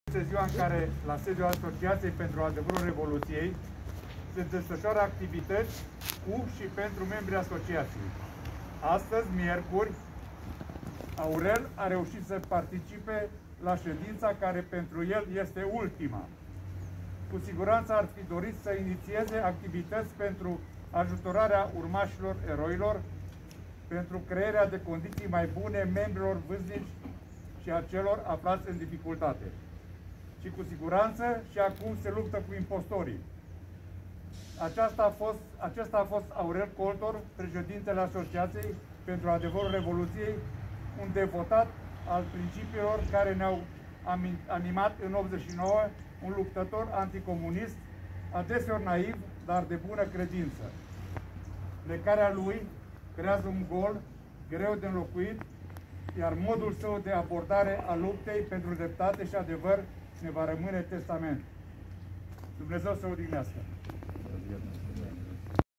Este ziua în care, la sediul Asociației pentru Adevărul Revoluției, se desfășoară activități cu și pentru membrii asociației. Astăzi, miercuri, Aurel a reușit să participe la ședința care pentru el este ultima. Cu siguranță ar fi dorit să inițieze activități pentru ajutorarea urmașilor eroilor, pentru crearea de condiții mai bune membrilor vârstnici și a celor aflați în dificultate. Și cu siguranță și acum se luptă cu impostorii. Acesta a fost Aurel Coltor, președintele Asociației pentru Adevărul Revoluției, un devotat al principiilor care ne-au animat în 89, un luptător anticomunist, adeseori naiv, dar de bună credință. Plecarea lui creează un gol greu de înlocuit, iar modul său de abordare a luptei pentru dreptate și adevăr ne va rămâne testament. Dumnezeu să o odihnească.